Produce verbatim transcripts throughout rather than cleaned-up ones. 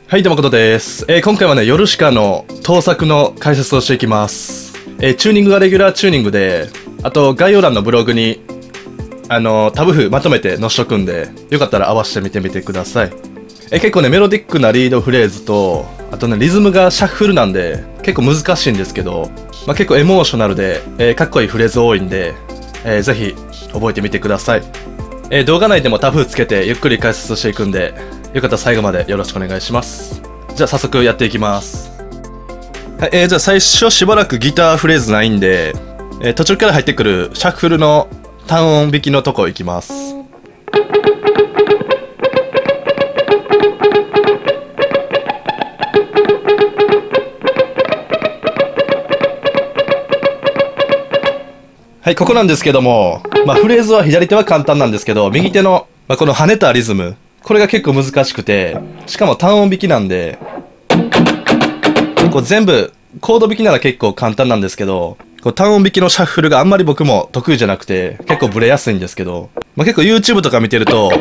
はい、どうもことです。えー、今回はね、ヨルシカの盗作の解説をしていきます。えー、チューニングがレギュラーチューニングで、あと概要欄のブログに、あのー、タブ譜まとめて載せとくんで、よかったら合わせてみてみてください。えー、結構ね、メロディックなリードフレーズと、あとね、リズムがシャッフルなんで、結構難しいんですけど、まあ、結構エモーショナルで、えー、かっこいいフレーズ多いんで、えー、ぜひ覚えてみてください。えー、動画内でもタブ譜つけてゆっくり解説していくんで、よかったら最後までよろしくお願いします。じゃあ早速やっていきます。はい、えー、じゃあ最初しばらくギターフレーズないんで、えー、途中から入ってくるシャッフルの単音弾きのとこいきます。はい、ここなんですけども、まあ、フレーズは左手は簡単なんですけど、右手の、まあ、この跳ねたリズム、これが結構難しくて、しかも単音弾きなんで、こう全部、コード弾きなら結構簡単なんですけど、こう単音弾きのシャッフルがあんまり僕も得意じゃなくて、結構ブレやすいんですけど、まあ、結構 YouTube とか見てると、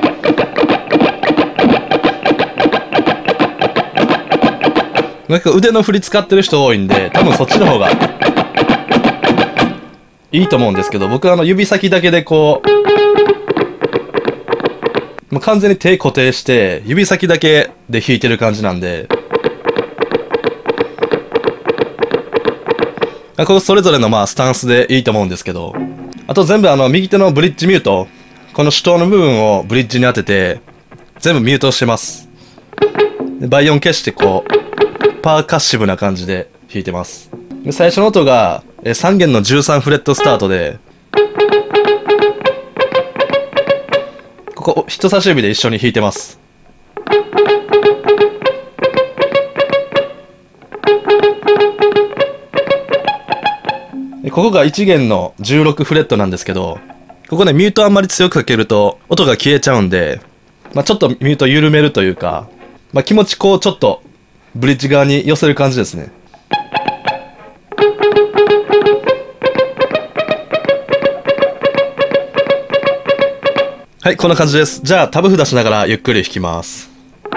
結構腕の振り使ってる人多いんで、多分そっちの方がいいと思うんですけど、僕はあの指先だけでこう、もう完全に手固定して、指先だけで弾いてる感じなんで、このそれぞれのまあスタンスでいいと思うんですけど、あと全部あの右手のブリッジミュート、この主塔の部分をブリッジに当てて、全部ミュートしてます。で倍音消してこう、パーカッシブな感じで弾いてます。で最初の音がさん弦のじゅうさんフレットスタートで、ここ人差し指で一緒に弾いてます。ここがいち弦のじゅうろくフレットなんですけど、ここねミュートあんまり強くかけると音が消えちゃうんで、まあ、ちょっとミュート緩めるというか、まあ、気持ちこうちょっとブリッジ側に寄せる感じですね。はい、こんな感じです。じゃあタブ譜出しながらゆっくり弾きます。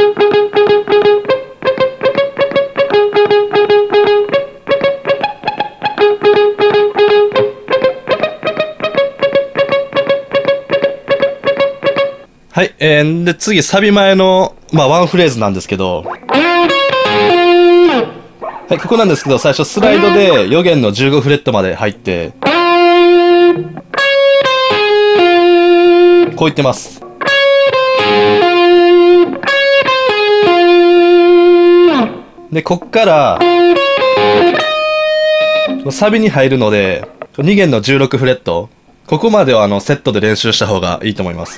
はい、えー、で次サビ前の、まあ、ワンフレーズなんですけど、はい、ここなんですけど、最初スライドでよ弦のじゅうごフレットまで入って、こう言ってます。で、こっからサビに入るので、に弦のじゅうろくフレット、ここまではあのセットで練習した方がいいと思います。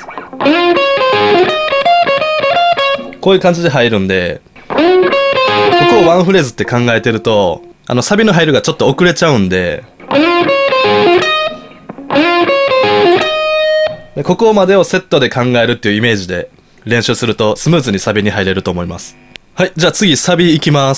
こういう感じで入るんで、ここをワンフレーズって考えてると、あのサビの入るがちょっと遅れちゃうんで、でここまでをセットで考えるっていうイメージで練習するとスムーズにサビに入れると思います。はい、じゃあ次サビいきます。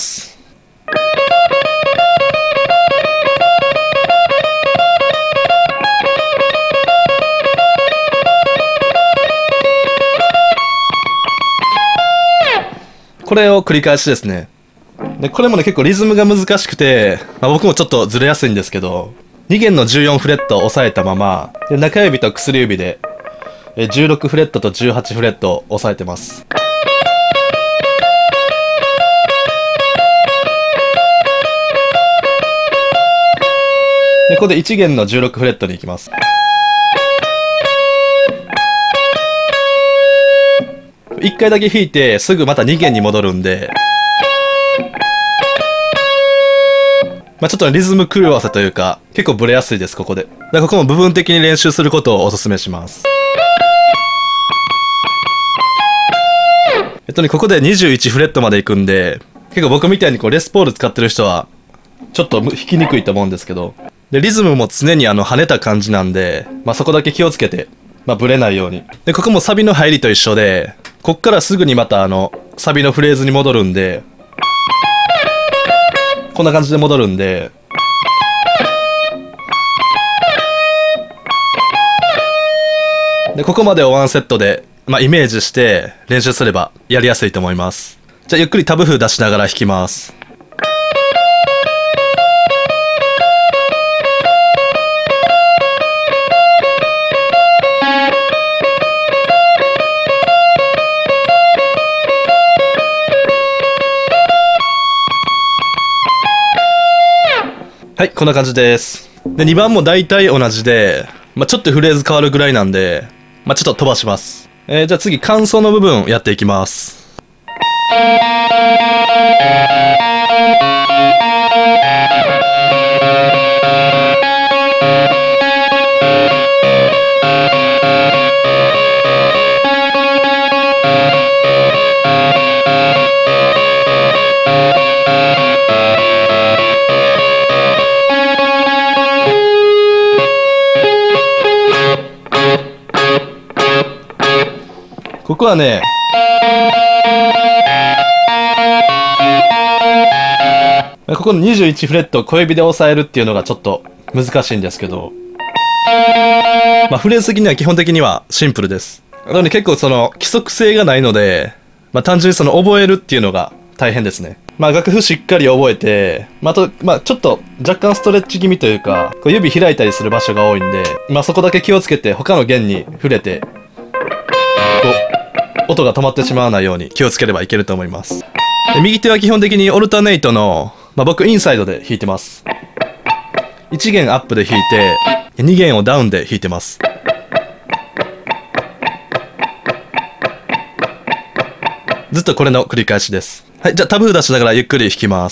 これを繰り返しですね。で、これもね結構リズムが難しくて、まあ、僕もちょっとずれやすいんですけど、に弦のじゅうよんフレットを押さえたまま、で中指と薬指でじゅうろくフレットとじゅうはちフレットを押さえてます。でここでいち弦のじゅうろくフレットに行きます。いっかいだけ弾いてすぐまたに弦に戻るんで、まあちょっとリズム狂わせというか結構ブレやすいです。ここででここも部分的に練習することをお勧めします。えっとねここでにじゅういちフレットまで行くんで、結構僕みたいにこうレスポール使ってる人はちょっと弾きにくいと思うんですけど、でリズムも常にあの跳ねた感じなんで、まあ、そこだけ気をつけて、まあ、ブレないように。でここもサビの入りと一緒で、こっからすぐにまたあのサビのフレーズに戻るんで、こんな感じで戻るんで、でここまでをワンセットで、まあ、イメージして練習すればやりやすいと思います。 じゃあゆっくりタブ譜出しながら弾きます。はい、こんな感じです。で、にばんも大体同じで、まあ、ちょっとフレーズ変わるぐらいなんで、まあ、ちょっと飛ばします。えー、じゃあ次、間奏の部分やっていきます。ここはね、ここのにじゅういちフレットを小指で押さえるっていうのがちょっと難しいんですけど、まあ、フレーズ的には基本的にはシンプルです。なので結構その規則性がないので、まあ、単純にその覚えるっていうのが大変ですね。まあ、楽譜しっかり覚えて、まあ、あと、まあ、ちょっと若干ストレッチ気味というか、こう指開いたりする場所が多いんで、まあ、そこだけ気をつけて他の弦に触れて、こう、音が止まってしまわないように気をつければいけると思います。で、右手は基本的にオルタネイトの、まあ、僕インサイドで弾いてます。いち弦アップで弾いて、に弦をダウンで弾いてます。ずっとこれの繰り返しです。はい、じゃあタブ譜出しながらゆっくり弾きます。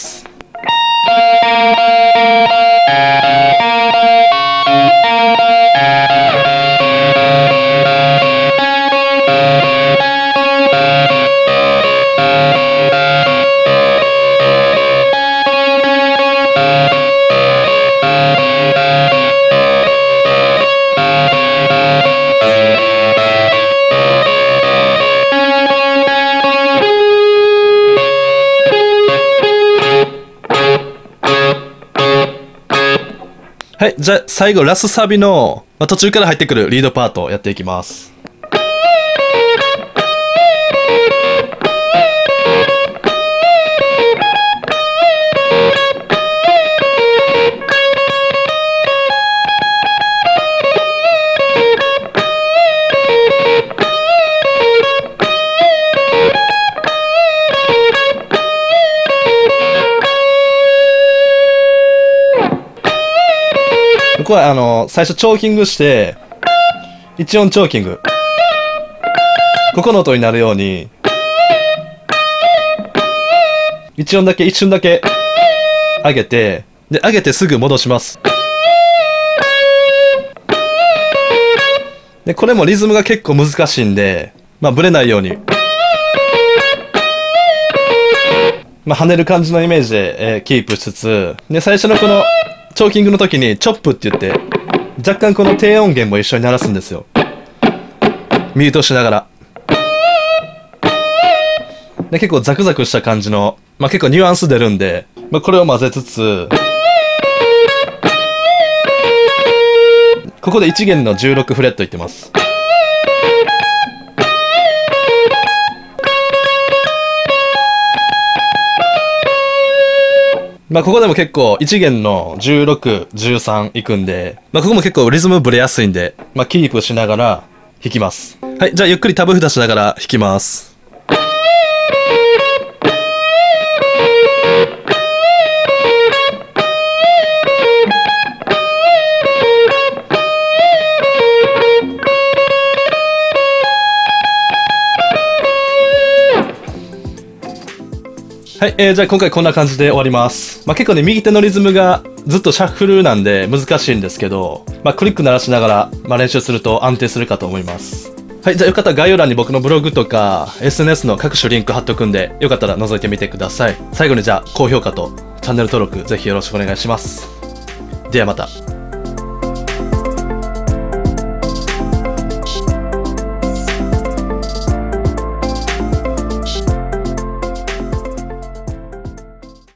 はい、じゃあ最後ラスサビの、まあ、途中から入ってくるリードパートをやっていきます。ここはあの最初チョーキングしていち音チョーキング、ここの音になるようにいち音だけ一瞬だけ上げて、で上げてすぐ戻します。でこれもリズムが結構難しいんで、まあブレないように、まあ跳ねる感じのイメージで、えー、キープしつつ、で最初のこのチョーキングの時にチョップって言って若干この低音源も一緒に鳴らすんですよ、ミュートしながら。で結構ザクザクした感じの、まあ、結構ニュアンス出るんで、まあ、これを混ぜつつ、ここでいち弦のじゅうろくフレットいってます。まあここでも結構いち弦のじゅうろく、じゅうさんいくんで、まあここも結構リズムブレやすいんで、まあキープしながら弾きます。はい、じゃあゆっくりタブ譜出しながら弾きます。はい、えー、じゃあ今回こんな感じで終わります。まあ、結構ね、右手のリズムがずっとシャッフルなんで難しいんですけど、まあ、クリック鳴らしながら、まあ、練習すると安定するかと思います。はい、じゃあよかったら概要欄に僕のブログとか エスエヌエス の各種リンク貼っとくんで、よかったら覗いてみてください。最後にじゃあ高評価とチャンネル登録ぜひよろしくお願いします。ではまた。